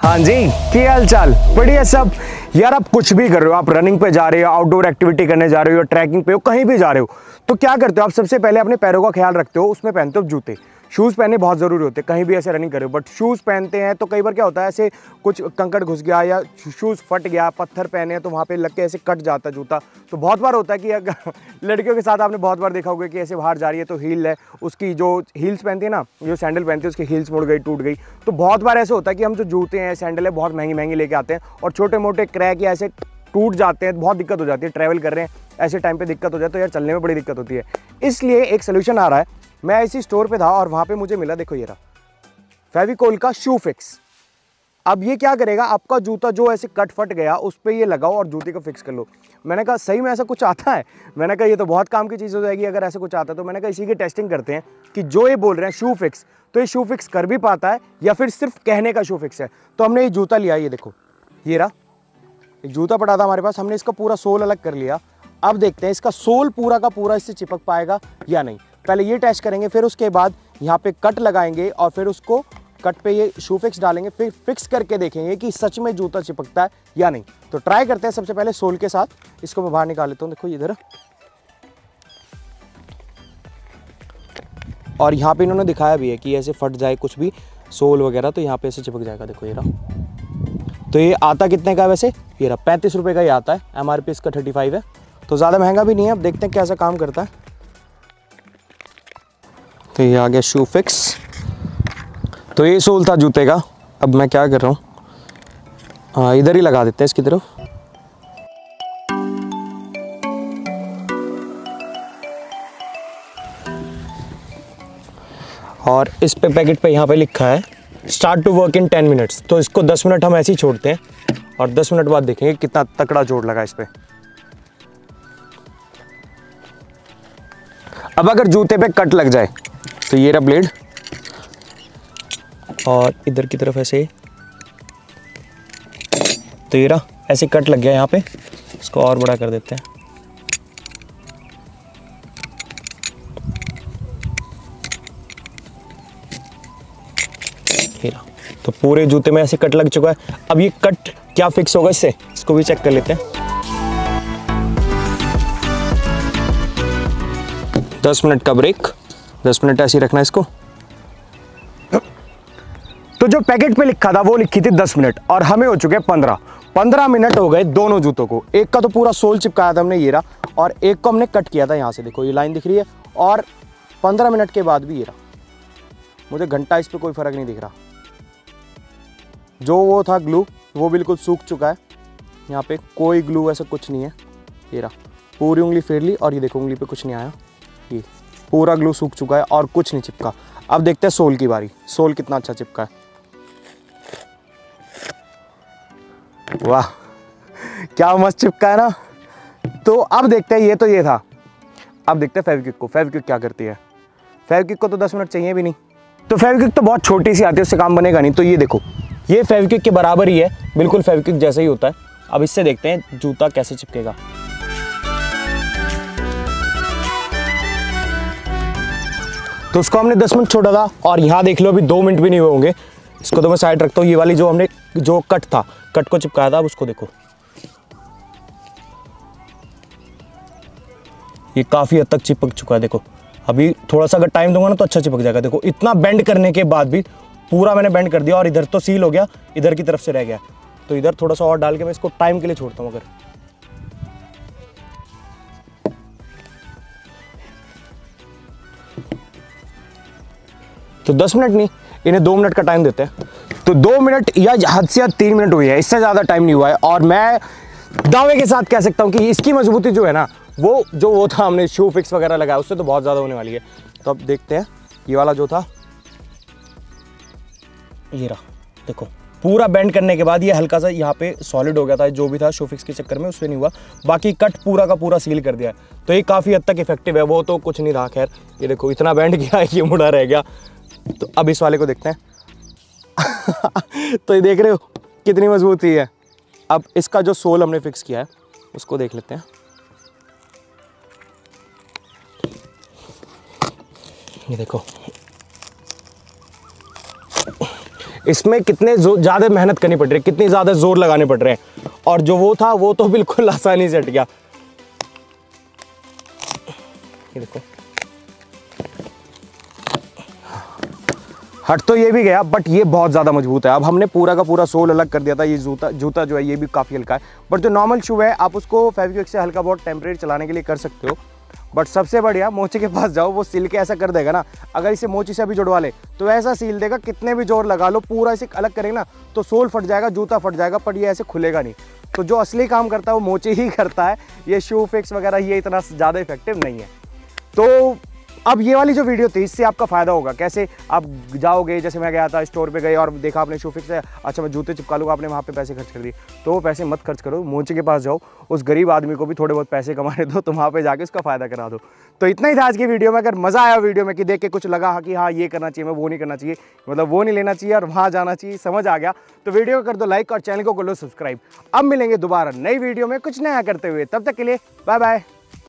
हाँ जी, क्या हाल चाल? बढ़िया सब। यार आप कुछ भी कर रहे हो, आप रनिंग पे जा रहे हो, आउटडोर एक्टिविटी करने जा रहे हो, ट्रैकिंग पे हो, कहीं भी जा रहे हो, तो क्या करते हो आप? सबसे पहले अपने पैरों का ख्याल रखते हो, उसमें पहनते हो जूते। शूज़ पहनने बहुत ज़रूरी होते हैं, कहीं भी ऐसे रनिंग कर रहे हो। बट शूज़ पहनते हैं तो कई बार क्या होता है, ऐसे कुछ कंकड़ घुस गया या शूज़ फट गया, पत्थर पहने तो वहाँ पे लग के ऐसे कट जाता है जूता। तो बहुत बार होता है कि अगर लड़कियों के साथ आपने बहुत बार देखा होगा कि ऐसे बाहर जा रही है तो हील है, उसकी जो हील्स पहनती है ना, जो सैंडल पहनती है उसकी हील्स मुड़ गई, टूट गई। तो बहुत बार ऐसे होता है कि हम जो जूते हैं, सैंडल है, बहुत महंगी महंगी लेके आते हैं और छोटे मोटे क्रैक या ऐसे टूट जाते हैं, बहुत दिक्कत हो जाती है। ट्रैवल कर रहे हैं, ऐसे टाइम पे दिक्कत हो जाए तो यार चलने में बड़ी दिक्कत होती है। इसलिए एक सोल्यूशन आ रहा है। मैं इसी स्टोर पे था और वहाँ पे मुझे मिला, देखो ये रहा, फेविकोल का शू फिक्स। अब ये क्या करेगा, आपका जूता जो ऐसे कट फट गया उस पर ये लगाओ और जूते को फिक्स कर लो। मैंने कहा सही में ऐसा कुछ आता है? मैंने कहा ये तो बहुत काम की चीज़ हो जाएगी अगर ऐसा कुछ आता है। तो मैंने कहा इसी की टेस्टिंग करते हैं कि जो ये बोल रहे हैं शू फिक्स, तो ये शू फिक्स कर भी पाता है या फिर सिर्फ कहने का शू फिक्स है। तो हमने ये जूता लिया, ये देखो ये रहा, एक जूता पड़ा था हमारे पास, हमने इसका पूरा सोल अलग कर लिया। अब देखते हैं इसका सोल पूरा का पूरा इससे चिपक पाएगा या नहीं। पहले ये टेस्ट करेंगे, फिर उसके बाद यहाँ पे कट लगाएंगे और फिर उसको कट पे ये शू फिक्स डालेंगे, फिर फिक्स करके देखेंगे कि सच में जूता चिपकता है या नहीं। तो ट्राई करते हैं सबसे पहले सोल के साथ। इसको मैं बाहर निकाल लेता हूँ, देखो इधर। और यहाँ पे इन्होंने दिखाया भी है कि ऐसे फट जाए कुछ भी सोल वगैरह तो यहाँ पे ऐसे चिपक जाएगा, देखो ये रहा। तो ये आता कितने का है वैसे? ये रहा 35 रुपये का ही आता है, MRP इसका 35 है, तो ज़्यादा महंगा भी नहीं है। अब देखते हैं कैसा काम करता है। तो ये आ गया शू फिक्स। तो ये सोल था जूते का। अब मैं क्या कर रहा हूँ, हाँ इधर ही लगा देते हैं इसकी तरफ। और इस पे पैकेट पे यहाँ पे लिखा है start to work in 10 minutes. तो इसको 10 मिनट हम ऐसे ही छोड़ते हैं और 10 मिनट बाद देखेंगे कितना तकड़ा जोड़ लगा इस पे। अब अगर जूते पे कट लग जाए तो ये रहा ब्लेड और इधर की तरफ ऐसे, तो ये रहा ऐसे कट लग गया यहाँ पे। इसको और बड़ा कर देते हैं। ये रहा, तो पूरे जूते में ऐसे कट लग चुका है। अब ये कट क्या फिक्स होगा इससे, इसको भी चेक कर लेते हैं। 10 मिनट का ब्रेक, 10 मिनट ऐसे ही रखना है इसको। तो जो पैकेट पे लिखा था वो लिखी थी 10 मिनट और हमें हो चुके 15 मिनट हो गए दोनों जूतों को। एक का तो पूरा सोल चिपकाया था हमने, ये रहा, और एक को हमने कट किया था यहाँ से, देखो ये लाइन दिख रही है। और 15 मिनट के बाद भी ये रहा, मुझे घंटा इस पर कोई फर्क नहीं दिख रहा। जो वो था ग्लू वो बिल्कुल सूख चुका है, यहाँ पे कोई ग्लू ऐसा कुछ नहीं है। ये रहा, पूरी उंगली फेर ली और ये देखो उंगली पे कुछ नहीं आया, ये पूरा ग्लू सूख चुका है और कुछ नहीं चिपका। अब देखते हैं सोल की बारी, सोल कितना अच्छा चिपका है। वाह क्या मस्त चिपका है ना। तो अब देखते हैं, ये तो ये था। अब देखते हैं फेविक्विक को, फेविक्विक क्या करती है। फेविक्विक को तो 10 मिनट चाहिए भी नहीं। तो फेविक्विक तो बहुत छोटी सी आती है, उससे काम बनेगा नहीं। तो ये देखो, ये फेविक्विक के बराबर ही है, बिल्कुल फेविक्विक जैसा ही होता है। अब इससे देखते हैं जूता कैसे चिपकेगा। तो उसको हमने 10 मिनट छोड़ा था और यहाँ देख लो अभी 2 मिनट भी नहीं हुए होंगे। इसको तो मैं साइड रखता हूँ। ये वाली जो हमने जो कट था, कट को चिपकाया था, अब उसको देखो, ये काफी हद तक चिपक चुका है। देखो अभी थोड़ा सा अगर टाइम दूंगा ना तो अच्छा चिपक जाएगा। देखो इतना बेंड करने के बाद भी पूरा मैंने बेंड कर दिया और इधर तो सील हो गया, इधर की तरफ से रह गया। तो इधर थोड़ा सा और डाल के मैं इसको टाइम के लिए छोड़ता हूँ। अगर तो 10 मिनट नहीं, इन्हें 2 मिनट का टाइम देते हैं। तो 2 मिनट या हद से 3 मिनट हुई है, इससे ज़्यादा टाइम नहीं हुआ है। और मैं दावे के साथ कह सकता हूँ कि इसकी मजबूती जो है ना, वो था हमने शू फिक्स वगैरह लगाया, उससे तो बहुत ज़्यादा होने वाली है। तो अब देखते हैं, ये वाला जो था, ये रहा, देखो पूरा बेंड करने के बाद ये हल्का सा यहाँ पे सॉलिड हो गया था, जो भी था शू फिक्स के चक्कर में उससे नहीं हुआ। बाकी कट पूरा का पूरा सील कर दिया है, तो ये काफ़ी हद तक इफेक्टिव है। वो तो कुछ नहीं रहा, खैर ये देखो इतना बेंड किया है, ये मुड़ा रह गया। तो अब इस वाले को देखते हैं। तो ये देख रहे हो कितनी मजबूती है। अब इसका जो सोल हमने फिक्स किया है उसको देख लेते हैं। ये देखो इसमें कितने ज़्यादा मेहनत करनी पड़ रही है, कितनी ज़्यादा जोर लगाने पड़ रहे हैं, और जो वो था वो तो बिल्कुल आसानी से हट गया। ये देखो हट तो ये भी गया, बट ये बहुत ज़्यादा मजबूत है। अब हमने पूरा का पूरा सोल अलग कर दिया था। ये जूता जो है ये भी काफ़ी हल्का है, बट जो नॉर्मल शू है आप उसको फेविक्विक से हल्का बहुत टेम्परेरी चलाने के लिए कर सकते हो। बट सबसे बढ़िया मोची के पास जाओ, वो सिल के ऐसा कर देगा ना, अगर इसे मोची से अभी जुड़वा ले तो ऐसा सील देगा, कितने भी जोर लगा लो पूरा इसे अलग करेंगे ना तो सोल फट जाएगा, जूता फट जाएगा, पर ये ऐसे खुलेगा नहीं। तो जो असली काम करता है वो मोची ही करता है, ये शू फिक्स वगैरह ये इतना ज़्यादा इफेक्टिव नहीं है। तो अब ये वाली जो वीडियो थी इससे आपका फ़ायदा होगा, कैसे आप जाओगे, जैसे मैं गया था स्टोर पे गए और देखा आपने शू फिक्स है, अच्छा मैं जूते चिपका लूँगा, आपने वहाँ पे पैसे खर्च कर दिए, तो वो पैसे मत खर्च करो, मोची के पास जाओ, उस गरीब आदमी को भी थोड़े बहुत पैसे कमाने दो, तो वहाँ पे जाके उसका फ़ायदा करा दो। तो इतना ही था आज की वीडियो में। अगर मज़ा आया वीडियो में कि देख के कुछ लगा कि हाँ ये करना चाहिए, मैं वो नहीं करना चाहिए, मतलब वो नहीं लेना चाहिए और वहाँ जाना चाहिए, समझ आ गया, तो वीडियो को कर दो लाइक और चैनल को कर लो सब्सक्राइब। अब मिलेंगे दोबारा नई वीडियो में कुछ नया करते हुए, तब तक के लिए बाय बाय।